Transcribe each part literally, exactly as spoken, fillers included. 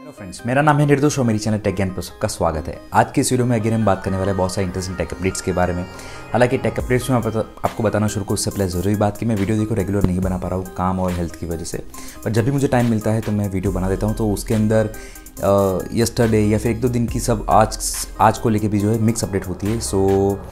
Hello friends, मेरा नाम है निर्दोष और मेरी चैनल टेक ज्ञान पर सबका स्वागत है। आज की इस वीडियो में अगेन हम बात करने वाले हैं बहुत सारे इंटरेस्टिंग टेक अपडेट्स के बारे में। हालांकि टेक अपडेट्स में आप आपको बताना शुरू करूँ उससे पहले ज़रूरी बात कि मैं वीडियो देखो रेगुलर नहीं बना पा रहा हूँ काम और हेल्थ की वजह से, पर जब भी मुझे टाइम मिलता है तो मैं वीडियो बना देता हूँ। तो उसके अंदर यस्टरडे या फिर एक दो दिन की सब आज आज को लेके भी जो है मिक्स अपडेट होती है। सो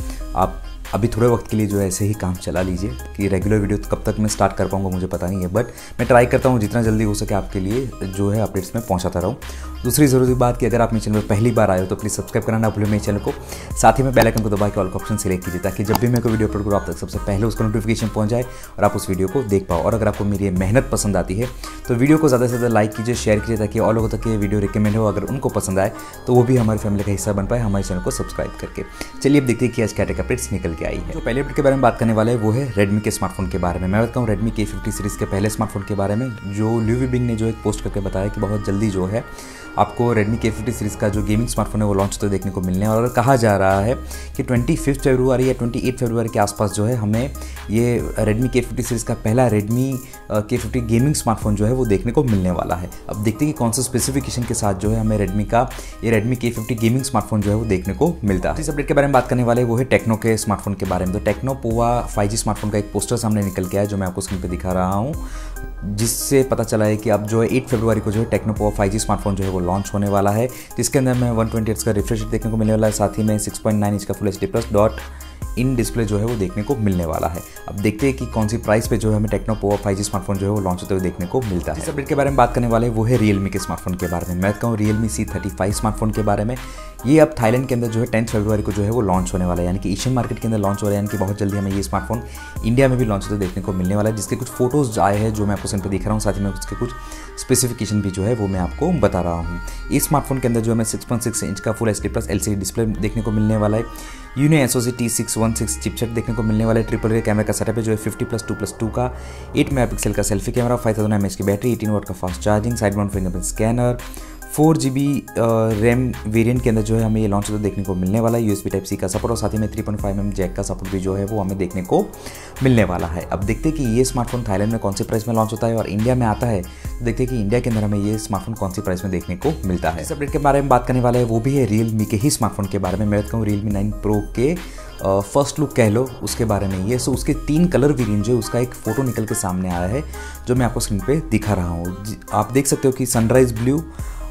आप अभी थोड़े वक्त के लिए जो है ऐसे ही काम चला लीजिए कि रेगुलर वीडियो कब तक मैं स्टार्ट कर पाऊंगा मुझे पता नहीं है, बट मैं ट्राई करता हूं जितना जल्दी हो सके आपके लिए जो है अपडेट्स में पहुंचाता रहूं। दूसरी ज़रूरी बात कि अगर आप मेरे चैनल पर पहली बार आए हो तो प्लीज़ सब्सक्राइब करना ना भूलें मेरे चैनल को, साथ ही में बेल आइकन को दबा के ऑल का ऑप्शन सिलेक्ट कीजिए ताकि जब भी मैं कोई वीडियो अपलोड करूँ आप तक सबसे पहले उसका नोटिफिकेशन पहुँच जाए और आप उस वीडियो को देख पाओ। और अगर आपको मेरी ये मेहनत पसंद आती है तो वीडियो को ज़्यादा से ज़्यादा लाइक कीजिए, शेयर कीजिए ताकि और लोगों तक ये वीडियो रिकमेंड हो। अगर उनको पसंद आए तो वो भी हमारी फैमिली का हिस्सा बन पाए हमारे चैनल को सब्सक्राइब करके। चलिए अब देखते हैं कि आज क्या टेक अपडेट्स निकल के आई है। जो पहले अपडेट के बारे में बात करने वाले हैं वो है रेडमी के स्मार्टफोन के बारे में। मैं बताऊँ रेडमी के फिफ्टी सीरीज़ के पहले स्मार्टफोन के बारे में, जो ल्यू विबिंग ने जो एक पोस्ट करके बताया कि बहुत जल्दी जो है आपको रेडमी के फिफ्टी सीरीज़ का जो गेमिंग स्मार्टफोन है वो लॉन्च तो देखने को मिलने है। और कहा जा रहा है कि ट्वेंटी फिफ्थ फरवरी या ट्वेंटी एट फरवरी के आसपास जो है हमें ये रेडमी के फिफ्टी सीरीज़ का पहला रेडमी के फिफ्टी गेमिंग स्मार्टफोन जो है वो देखने को मिलने वाला है। अब देखते हैं कि कौन सा स्पेसिफिकेशन के साथ जो है हमें रेडमी का ये रेडमी के फिफ्टी गेमिंग स्मार्टफोन जो है वो देखने को मिलता है। इस अपडेट के बारे में बात करने वाले वो है टेक्नो के स्मार्टफोन के बारे में। तो Tecno Pova five G smartphone का एक पोस्टर सामने निकल के आया जो मैं आपको स्क्रीन पर दिखा रहा हूँ, जिससे पता चला है कि अब जो है एट फरवरी को जो है Tecno Pova five G smartphone जो है वो लॉन्च होने वाला है, जिसके अंदर में वन ट्वेंटी हर्ट्ज का रिफ्रेश रेट देखने को मिलने वाला है, साथ ही में सिक्स पॉइंट नाइन इंच का full H D plus dot in display जो है वो देखने को मिलने वाला है। अब देखते हैं कि कौन सी प्राइस पे जो है हमें Tecno Pova five G smartphone जो है वो लॉन्च होते हुए देखने को मिलता है। इस अपडेट के बारे में बात करने वाले वो है रियलमी के स्मार्टफोन के बारे में। मैं कहूँ Realme C thirty five smartphone के बारे में। ये अब थाईलैंड के अंदर जो है टेंथ फरवरी को जो है वो लॉन्च होने वाला है, यानी कि एशियन मार्केट के अंदर लॉन्च हो रहा है, यानी कि बहुत जल्दी हमें ये स्मार्टफोन इंडिया में भी लॉन्च होते देखने को मिलने वाला है, जिसके कुछ फोटोज आए हैं जो मैं आपको स्क्रीन पर दिख रहा हूँ, साथ ही में उसके कुछ स्पेसिफिकेशन भी जो है वो मैं आपको बता रहा हूँ। इस स्मार्टफोन के अंदर जो हमें सिक्स पॉइंट सिक्स इंच का full H D plus L C D display देखने को मिलने वाला है, Unisoc T six one six chipset देखने को मिलने वाला है, ट्रिपल रे कैमरा का सेटअप है जो है fifty plus two plus two का, एट मेगा पिक्सल का selfie camera, five thousand M H की बैटरी, एटीन वाट का fast charging, side mount fingerprint scanner, four G B RAM variant के अंदर जो है हमें ये लॉन्च होता देखने को मिलने वाला है, यूएसबी टाइप सी का सपोर्ट और साथ ही में three point five M jack का सपोर्ट भी जो है वो हमें देखने को मिलने वाला है। अब देखते हैं कि ये स्मार्टफोन थाईलैंड में कौन सी प्राइस में लॉन्च होता है और इंडिया में आता है तो देखते हैं कि इंडिया के अंदर हमें ये स्मार्टफोन कौन सी प्राइस में देखने को मिलता है। इस अपडेट के बारे में बात करने वाला है वो भी है रियलमी के ही स्मार्टफोन के बारे में। मैं कहूँ रियलमी नाइन प्रो के फर्स्ट लुक कह लो उसके बारे में ये। सो उसके तीन कलर वेरिएंट जो उसका एक फोटो निकल के सामने आया है जो मैं आपको स्क्रीन पे दिखा रहा हूँ। आप देख सकते हो कि सनराइज ब्लू,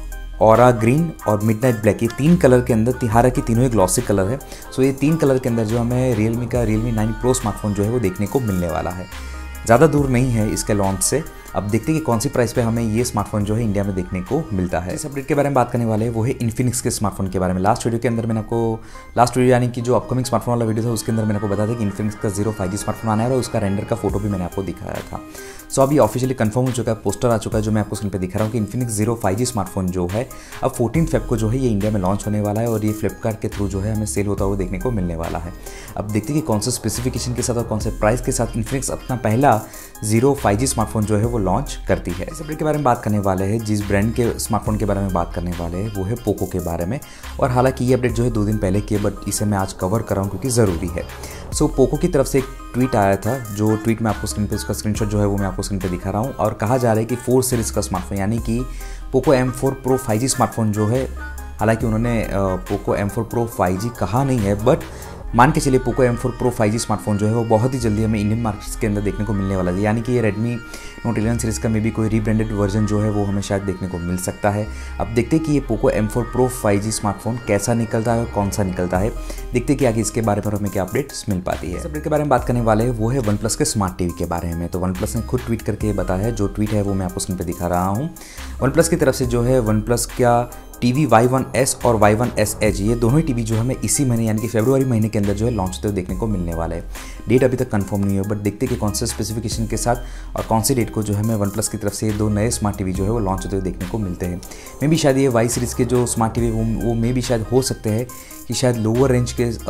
ऑरा ग्रीन और मिडनाइट ब्लैक, ये तीन कलर के अंदर, हालांकि तीनों ही ग्लॉसी कलर है। सो ये तीन कलर के अंदर जो हमें रियलमी का रियलमी नाइन प्रो स्मार्टफोन जो है वो देखने को मिलने वाला है। ज़्यादा दूर नहीं है इसके लॉन्च से। अब देखते हैं कि कौन सी प्राइस पे हमें ये स्मार्टफोन जो है इंडिया में देखने को मिलता है। इस अपडेट के बारे में बात करने वाले हैं वो है इन्फिनिक्स के स्मार्टफोन के बारे में। लास्ट वीडियो के अंदर मैंने आपको लास्ट वीडियो यानी कि जो अपकमिंग स्मार्टफोन वाला वीडियो था उसके अंदर मैंने आपको बताया था कि इन्फिनिक्स का जीरो फाइव जी स्मार्टफोन आना है और उसका रेंडर का फोटो भी मैंने आपको दिखाया था। सो अभी ऑफिशियली कंफर्म हो चुका है, पोस्टर आ चुका है जो मैं आपको स्क्रीन पे दिखा रहा हूँ कि Infinix zero five G smartphone जो है अब फोर्टीन फेब को जो है ये इंडिया में लॉन्च होने वाला है और ये फ्लिपकार्ट के थ्रू जो है हमें सेल होता हुआ देखने को मिलने वाला है। अब देखते हैं कि कौन से स्पेसिफिकेशन के साथ और कौन से प्राइस के साथ इन्फिनिक्स अपना पहला जीरो फाइव जी स्मार्टफोन जो है वो लॉन्च करती है। इस अपडेट के बारे में बात करने वाले हैं, जिस ब्रांड के स्मार्टफोन के बारे में बात करने वाले हैं वो है पोको के बारे में। और हालांकि ये अपडेट जो है दो दिन पहले की है, बट इसे मैं आज कवर कर रहा हूँ क्योंकि ज़रूरी है। सो so, पोको की तरफ से एक ट्वीट आया था, जो ट्वीट मैं आपको स्क्रीन पे उसका स्क्रीनशॉट जो है वो मैं आपको स्क्रीन पे दिखा रहा हूँ। और कहा जा रहा है कि फोर सीरीज़ का स्मार्टफोन यानी कि Poco M four pro five G smartphone जो है, हालांकि उन्होंने Poco M four pro five G कहा नहीं है, बट मान के चलिए Poco M four pro five G smartphone जो है वो बहुत ही जल्दी हमें इंडियन मार्केट्स के अंदर देखने को मिलने वाला है, यानी कि ये रेडमी नोट इलेवन सीरीज़ का मे भी कोई रीब्रांडेड वर्जन जो है वो हमें शायद देखने को मिल सकता है। अब देखते हैं कि ये Poco M four pro five G smartphone कैसा निकलता है और कौन सा निकलता है। देखते हैं कि आगे इसके बारे में हमें क्या अपडेट्स मिल पाती है। इस अपडेट के बारे में बात करने वाले हैं वो है वन प्लस के स्मार्ट टीवी के बारे में। तो वन प्लस ने खुद ट्वीट करके बताया है, जो ट्वीट है वो मैं आपको स्क्रीन पर दिखा रहा हूँ। वन प्लस की तरफ से जो है वन प्लस का टीवी वाई वन एस और वाई वन एस एच ये दोनों ही टीवी जो हमें इसी महीने यानी कि फरवरी महीने के अंदर जो है लॉन्च होते हुए देखने को मिलने वाला है। डेट अभी तक कंफर्म नहीं है, बट देखते हैं कि कौन से स्पेसिफिकेशन के साथ और कौन सी डेट को जो है हमें वन प्लस की तरफ से दो नए स्मार्ट टीवी जो है वो लॉन्च होते हुए देखने को मिलते हैं। मे भी शायद ये वाई सीरीज़ के जो स्मार्ट टीवी वो वो मे भी शायद हो सकते हैं कि शायद लोअर रेंज के आ, कुछ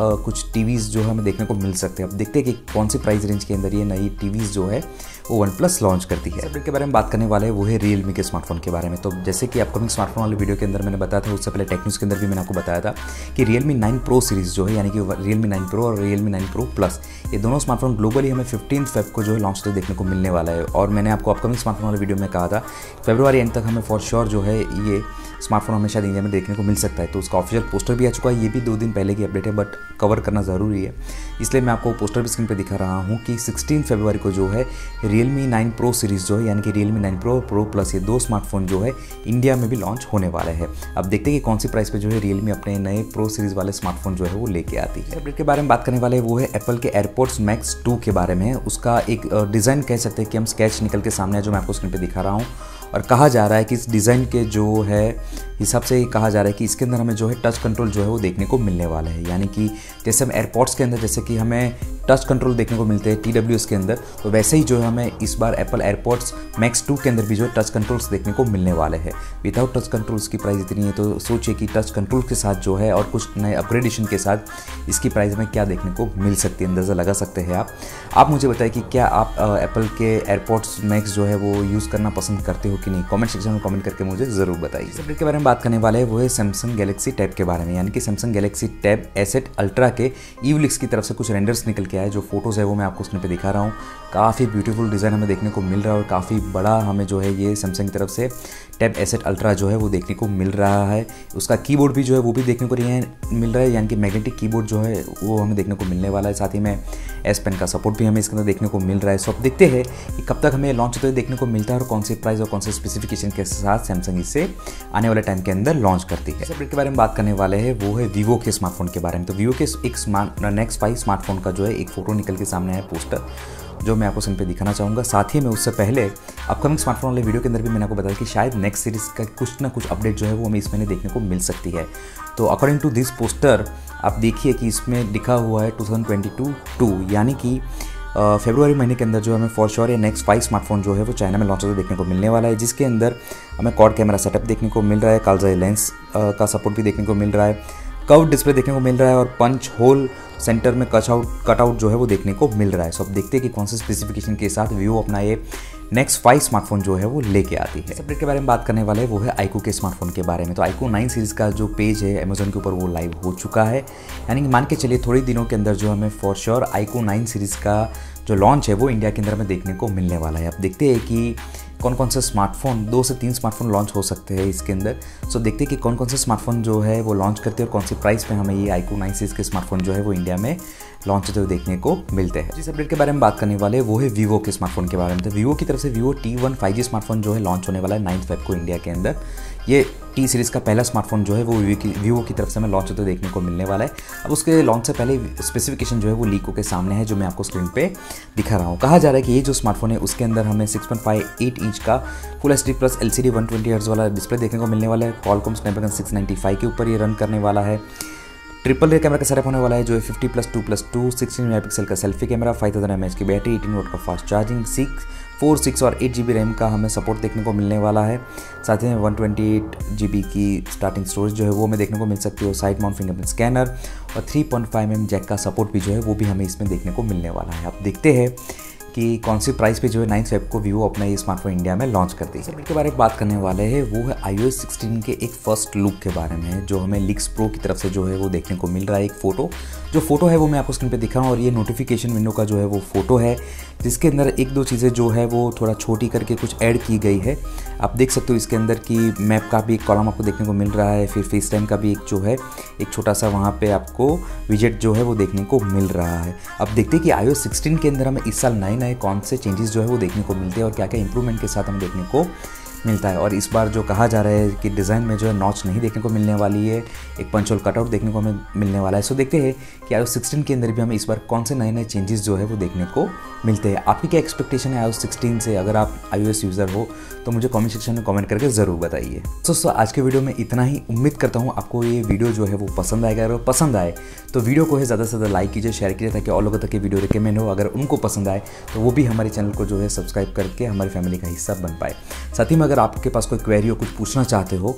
टीवीज़ जो हमें देखने को मिल सकते हैं। अब देखते हैं कि कौन सी प्राइस रेंज के अंदर ये नई टीवीज़ जो है वो वन प्लस लॉन्च करती है। अपडेट के बारे में बात करने वाले हैं वो है रियलमी के स्मार्टफोन के बारे में। तो जैसे कि अपकमिंग स्मार्टफोन वाले वीडियो के अंदर मैंने बताया था, उससे पहले टेक न्यूज़ के अंदर भी मैंने आपको बताया था कि रियलमी नाइन प्रो सीरीज़ जो है, यानी कि रियलमी नाइन प्रो और रियलमी नाइन प्रो प्लस, ये दोनों स्मार्टफोन ग्लोबली हमें फिफ्टीन फेब को जो है लॉन्च तो देखने को मिलने वाला है। और मैंने आपको अपकमिंग स्मार्टफोन वाले वीडियो में कहा था फरवरी एंड तक हमें फॉर श्योर जो है ये स्मार्टफोन हमें शायद इंडिया में देखने को मिल सकता है। तो उसका ऑफिशियल पोस्टर भी आ चुका है, ये भी दो दिन पहले की अपडेट है, बट कवर करना ज़रूरी है, इसलिए मैं आपको पोस्टर भी स्क्रीन पे दिखा रहा हूँ कि सिक्सटीन फरवरी को जो है रियलमी नाइन प्रो सीरीज़ जो है, यानी कि Realme nine pro pro plus, ये दो स्मार्टफोन जो है इंडिया में भी लॉन्च होने वाले हैं। अब देखते हैं कि कौन सी प्राइस पे जो है रियलमी अपने नए प्रो सीरीज़ वाले स्मार्टफोन जो है वो लेके आती है। अपडेट के बारे में बात करने वाले वो है एप्पल के एयरपोर्ट्स मैक्स टू के बारे में। उसका एक डिज़ाइन कह सकते हैं कि हम स्केच निकल के सामने है जो मैं आपको स्क्रीन पर दिखा रहा हूँ, और कहा जा रहा है कि इस डिज़ाइन के जो है हिसाब से कहा जा रहा है कि इसके अंदर हमें जो है टच कंट्रोल जो है वो देखने को मिलने वाला है। यानी कि जैसे हम एयरपोर्ट्स के अंदर जैसे कि हमें टच कंट्रोल देखने को मिलते हैं टी डब्ल्यू एस के अंदर, तो वैसे ही जो है हमें इस बार एप्पल एयरपोर्ट्स मैक्स टू के अंदर भी जो है टच कंट्रोल्स देखने को मिलने वाले हैं। विदाउट टच कंट्रोल्स की प्राइस इतनी है, तो सोचिए कि टच कंट्रोल के साथ जो है और कुछ नए अपग्रेडेशन के साथ इसकी प्राइस में क्या देखने को मिल सकती है, अंदाज़ा लगा सकते हैं आप। आप मुझे बताइए कि क्या आप एप्पल के एयरपोर्ट्स मैक्स जो है वो यूज़ करना पसंद करते हो कि नहीं, कमेंट सेक्शन में कमेंट करके मुझे ज़रूर बताइए। इस अपडेट के बारे में बात करने वाले हैं वो है सैमसंग गैलेक्सी टैब के बारे में। यानी कि Samsung Galaxy tab S eight ultra के ईवलिक्स की तरफ से कुछ रेंडर्स निकल के आए, जो फोटोज़ है वो मैं आपको स्क्रीन पे दिखा रहा हूँ। काफ़ी ब्यूटीफुल डिज़ाइन हमें देखने को मिल रहा है और काफ़ी बड़ा हमें जो है ये सैमसंग की तरफ से टैब एसेट अल्ट्रा जो है वो देखने को मिल रहा है। उसका कीबोर्ड भी जो है वो भी देखने को मिल रहा है, यानी कि मैग्नेटिक कीबोर्ड जो है वो हमें देखने को मिलने वाला है। साथ ही में एस पेन का सपोर्ट भी हमें इसके अंदर देखने को मिल रहा है। सो अब देखते हैं कि कब तक हमें लॉन्च होते हुए देखने को मिलता है और कौन से प्राइस और कौन से स्पेसिफिकेशन के साथ सैमसंग इसे आने वाले टाइम के अंदर लॉन्च करती है। इस अपडेट के बारे में बात करने वाले हैं वो है वीवो के स्मार्टफोन के बारे में। तो वीवो के एक स्मार्ट नेक्स्ट फाइव स्मार्टफोन का जो है एक फोटो निकल के सामने है, पोस्टर, जो मैं आपको स्क्रीन पे दिखाना चाहूँगा। साथ ही में उससे पहले अपकमिंग स्मार्टफोन वाले वीडियो के अंदर भी मैंने आपको बताया कि शायद नेक्स्ट सीरीज़ का कुछ ना कुछ अपडेट जो है वो हमें इस महीने देखने को मिल सकती है। तो अकॉर्डिंग टू दिस पोस्टर आप देखिए कि इसमें लिखा हुआ है two thousand twenty two two, यानी कि फरवरी महीने के अंदर जो हमें फॉर श्योर ये नेक्स्ट फाइव स्मार्टफोन जो है वो चाइना में लॉन्च होते देखने को मिलने वाला है, जिसके अंदर हमें क्वाड कैमरा सेटअप देखने को मिल रहा है, कालजाई लेंस का सपोर्ट भी देखने को मिल रहा है, कर्व डिस्प्ले देखने को मिल रहा है और पंच होल सेंटर में कट आउट कट आउट जो है वो देखने को मिल रहा है। सो अब देखते हैं कि कौन से स्पेसिफिकेशन के साथ वीवो अपना ये नेक्स्ट फाइव स्मार्टफोन जो है वो लेके आती है। इस अपडेट के बारे में बात करने वाले हैं वो है आईक्यू के स्मार्टफोन के बारे में। तो आईक्यू नाइन सीरीज़ का जो पेज है अमेजोन के ऊपर वो लाइव हो चुका है, यानी कि मान के चलिए थोड़ी दिनों के अंदर जो हमें for sure iQOO nine series का जो लॉन्च है वो इंडिया के अंदर हमें देखने को मिलने वाला है। अब देखते हैं कि कौन कौन से स्मार्टफोन, दो से तीन स्मार्टफोन लॉन्च हो सकते हैं इसके अंदर। सो देखते हैं कि कौन कौन से स्मार्टफोन जो है वो लॉन्च करते हैं और कौन सी प्राइस पे हमें ये आईक्यू नाइन सीरीज़ के स्मार्टफोन जो है वो इंडिया में लॉन्च होते हुए देखने को मिलते हैं। जिस अपडेट के बारे में बात करने वाले वो है वीवो के स्मार्टफोन के बारे में। तो वीवो की तरफ से Vivo T one five G smartphone जो है लॉन्च होने वाला है नाइन्थ फेब को इंडिया के अंदर। ये टी सीरीज़ का पहला स्मार्टफोन जो है वो वीवो की वीवो की तरफ से हमें लॉन्च होते हुए देखने को मिलने वाला है। अब उसके लॉन्च से पहले स्पेसिफिकेशन जो है वो लीक के सामने है, जो मैं आपको स्क्रीन पे दिखा रहा हूँ। कहा जा रहा है कि ये जो स्मार्टफोन है उसके अंदर हमें six point five eight inch का full H D plus L C D one twenty hertz वाला डिस्प्ले देखने को मिलने वाला है। Qualcomm Snapdragon six ninety five के ऊपर ये रन करने वाला है। ट्रिपल रेयर कैमरा का सेटअप होने वाला है, जो है fifty plus two plus two sixteen megapixel का selfie camera, five thousand M H की बैटरी, एटीन वोट का fast charging, six four six और एट जी बी रैम का हमें सपोर्ट देखने को मिलने वाला है। साथ ही में one twenty eight G B की स्टार्टिंग स्टोरेज जो है वो हमें देखने को मिल सकती है, साइड माउंट फिंगरप्रिंट स्कैनर और three point five M jack का सपोर्ट भी जो है वो भी हमें इसमें देखने को मिलने वाला है। अब देखते हैं कि कौन सी प्राइस पे जो है नाइन्थ फेब को वीवो अपना ये स्मार्टफोन इंडिया में लॉन्च करती है। इस के बारे में बात करने वाले हैं वो है आईओएस सिक्सटीन के एक फर्स्ट लुक के बारे में, जो हमें लिक्स प्रो की तरफ से जो है वो देखने को मिल रहा है। एक फोटो जो फोटो है वो मैं आपको स्क्रीन पे दिखा रहा हूँ और ये नोटिफिकेशन विंडो का जो है वो फोटो है, जिसके अंदर एक दो चीज़ें जो है वो थोड़ा छोटी करके कुछ ऐड की गई है। आप देख सकते हो इसके अंदर कि मैप का भी एक कॉलम आपको देखने को मिल रहा है, फिर फेस टाइम का भी एक जो है एक छोटा सा वहाँ पे आपको विजेट जो है वो देखने को मिल रहा है। अब देखते हैं कि आईओएस सिक्सटीन के अंदर हमें इस साल नए नए कौन से चेंजेस जो है वो देखने को मिलते हैं और क्या क्या इंप्रूवमेंट के साथ हमें देखने को मिलता है। और इस बार जो कहा जा रहा है कि डिज़ाइन में जो है नॉच नहीं देखने को मिलने वाली है, एक पंच होल कटआउट देखने को हमें मिलने वाला है। सो देखते हैं कि आईओएस सिक्सटीन के अंदर भी हमें इस बार कौन से नए नए चेंजेस जो है वो देखने को मिलते हैं। आपकी क्या एक्सपेक्टेशन है आईओएस सिक्सटीन से? अगर आप आईओएस यूज़र हो तो मुझे कमेंट सेक्शन में कमेंट करके ज़रूर बताइए। तो दोस्तों आज के वीडियो में इतना ही। उम्मीद करता हूँ आपको ये वीडियो जो है वो पसंद आएगा। अगर पसंद आए तो वीडियो को है ज़्यादा से ज़्यादा लाइक कीजिए, शेयर कीजिए, ताकि और लोगों तक ये वीडियो रिकमेंड हो। अगर उनको पसंद आए तो वो भी हमारे चैनल को जो है सब्सक्राइब करके हमारी फैमिली का हिस्सा बन पाए। साथ ही में अगर आपके पास कोई क्वेरी हो, कुछ पूछना चाहते हो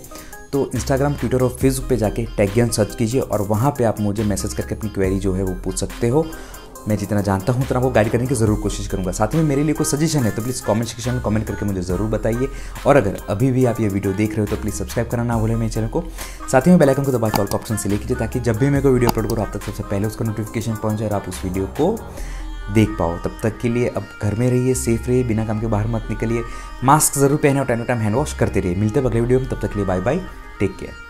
तो इंस्टाग्राम, ट्विटर और फेसबुक पे जाके टेक ज्ञान सर्च कीजिए और वहाँ पे आप मुझे मैसेज करके अपनी क्वेरी जो है वो पूछ सकते हो। मैं जितना जानता हूँ उतना आपको गाइड करने की ज़रूर कोशिश करूँगा। साथ में मेरे लिए कोई सजेशन है तो प्लीज़ कमेंट सेक्शन में कमेंट करके मुझे ज़रूर बताइए। और अगर अभी भी आप ये वीडियो देख रहे हो तो प्लीज़ सब्सक्राइब करना ना भूलें मेरे चैनल को। साथ ही में बेल आइकन को दबा के ऑल का ऑप्शन सिलेक्ट कीजिए ताकि जब भी मैं कोई वीडियो अपलोड करूँ आप तक सबसे पहले उसका नोटिफिकेशन पहुँच जाए और आप उस वीडियो को देख पाओ। तब तक के लिए अब घर में रहिए, सेफ रहिए, बिना काम के बाहर मत निकलिए, मास्क जरूर पहने और time to time hand wash करते रहिए। मिलते हैं अगले वीडियो में, तब तक के लिए बाय बाय, टेक केयर।